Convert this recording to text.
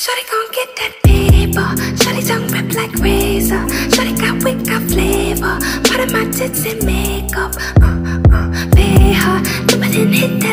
Shawty gon' get that paper. Shawty tongue rip like razor. Shawty got wit, got flavor. Part of my tits and makeup. Pay her, do it and hit that